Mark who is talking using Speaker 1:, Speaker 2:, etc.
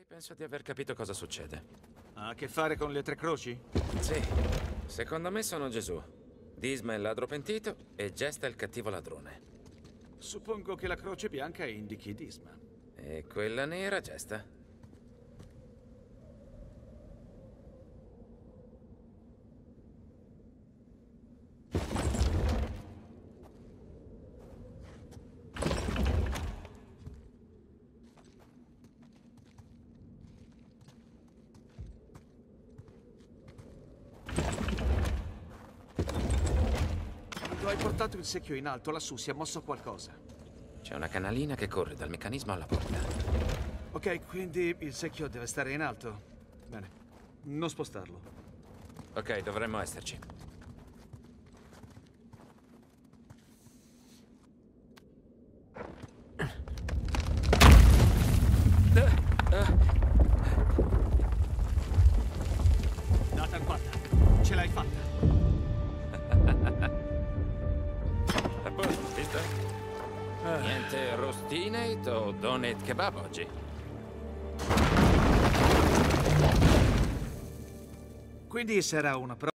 Speaker 1: penso di aver capito cosa succede.
Speaker 2: Ha a che fare con le tre croci?
Speaker 1: Sì, secondo me sono Gesù. Disma è il ladro pentito e Gesta è il cattivo ladrone.
Speaker 2: Suppongo che la croce bianca indichi Disma.
Speaker 1: E quella nera, Gesta?
Speaker 2: Quando hai portato il secchio in alto, lassù si è mosso qualcosa.
Speaker 1: C'è una canalina che corre dal meccanismo alla porta.
Speaker 2: Ok, quindi il secchio deve stare in alto. Bene, non spostarlo.
Speaker 1: Ok, dovremmo esserci.
Speaker 2: Nathan 4, ce l'hai fatta.
Speaker 1: A posto, visto? Niente Rustinate o Donate Kebab oggi?
Speaker 2: Quindi sarà una prova.